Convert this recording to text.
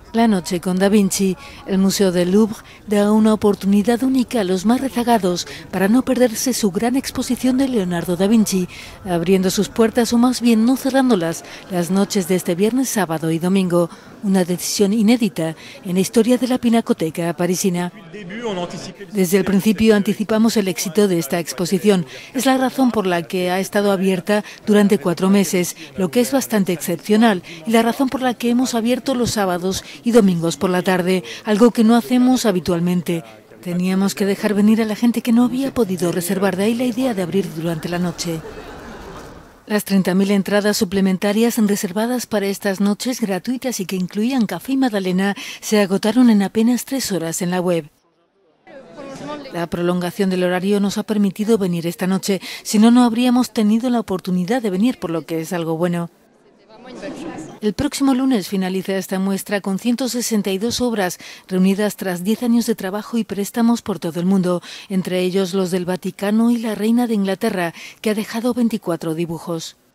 La noche con Da Vinci, el Museo del Louvre da una oportunidad única a los más rezagados para no perderse su gran exposición de Leonardo da Vinci, abriendo sus puertas o más bien no cerrándolas las noches de este viernes, sábado y domingo. Una decisión inédita en la historia de la pinacoteca parisina. Desde el principio anticipamos el éxito de esta exposición. Es la razón por la que ha estado abierta durante 4 meses, lo que es bastante excepcional, y la razón por la que hemos abierto los sábados y domingos por la tarde, algo que no hacemos habitualmente. Teníamos que dejar venir a la gente que no había podido reservar, de ahí la idea de abrir durante la noche. Las 30.000 entradas suplementarias reservadas para estas noches gratuitas y que incluían café y magdalena se agotaron en apenas 3 horas en la web. La prolongación del horario nos ha permitido venir esta noche, si no, no habríamos tenido la oportunidad de venir, por lo que es algo bueno. El próximo lunes finaliza esta muestra con 162 obras reunidas tras 10 años de trabajo y préstamos por todo el mundo, entre ellos los del Vaticano y la Reina de Inglaterra, que ha dejado 24 dibujos.